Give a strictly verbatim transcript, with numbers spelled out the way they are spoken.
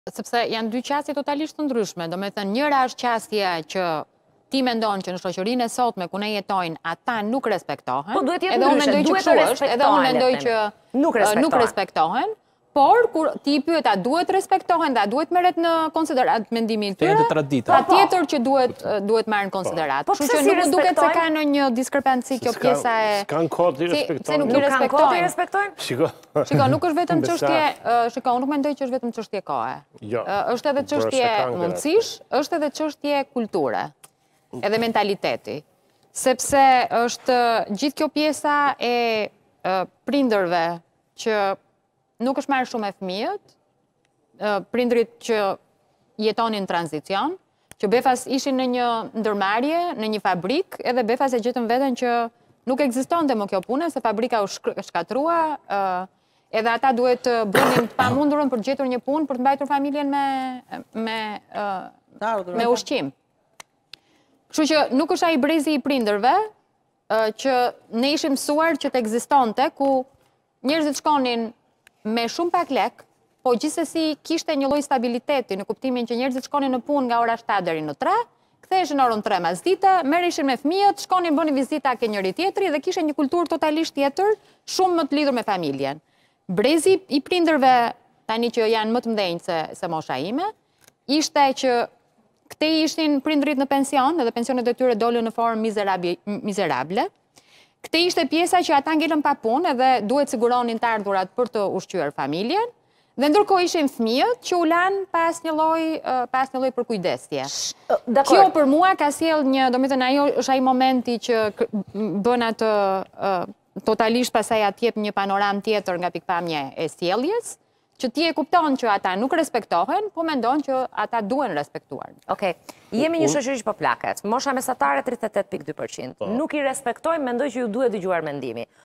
Sepse janë dy qasje totalisht të ndryshme. Do me thënë, njëra është qasje që ti mendon që në shoqërinë e sotme ku ne jetojnë, ata nuk respektohen. Po duhet jetë ndryshe, duhet të respektohen. Edhe unë mendoj që nuk respektohen. Por, kur ti i pyet a duhet respektohen dhe a duhet merret në konsiderat mendimin tyre, patjetër që duhet duhet marrë në konsiderat. Po pse si nuk duket se ka ndonjë diskrepanci kjo pjesa e S'kan kohë të respektojnë. Se nuk i respektojnë. Shiko. Shiko, nuk është vetëm çështje, shiko, unë nuk mendoj që është vetëm çështje kohe. Jo. Është edhe çështje mundësish, është edhe çështje kulture. Edhe mentaliteti. Sepse është gjithë kjo pjesa e prindërve që nuk është marrë shumë e fëmijët, prindrit që jetonin tranzicion, që befas ishin në një ndërmarrje, në një fabrik, edhe befas e gjetën veten që nuk ekzistonte më kjo punë, se fabrika u shkatrua, edhe ata duhet të bënin pamundurën për gjetur një punë për të mbajtur familjen me me ushqim. Kështu që nuk është ai brezi i prindërve që ne ishim mësuar që të ekzistonte, ku njerëzit shkonin me shumë pak lek, po gjithsesi kishte një lloj stabiliteti në kuptimin që njerëzit shkonin në punë nga ora shtatë deri në tre, ktheheshin në orën tre masdite, merreshin me fëmijët, shkonin bënin vizita ke njëri tjetri dhe kishin një kulturë totalisht tjetër, shumë më të lidhur me familjen. Brezi i prindërve tani që janë më të mëdhenj se se mosha ime, ishte që këtej ishin prindrit në pension, edhe pensionet e tyre dolën në formë mizerable. Këte ishte pjesa që ata ngelën pa punë edhe duhet siguronin të ardhurat për të ushqyer familjen, dhe ndërkohë ishin fëmijët që u lanë pas një lloj pas një lloj përkujdesje. Kjo për mua ka sjell një, domethënë ajo është ai momenti që bën atë totalisht pastaj atë jep një panoram tjetër nga pikpamja e sjelljes, që ti e kupton që ata nuk respektohen, po mendon që ata duhen respektuar. Okej, jemi një shoqëri që po plaket. Mosha mesatare tridhjet e tetë pikë dy përqind. Nuk i respektojmë, mendoj që ju duhet dëgjuar mendimi.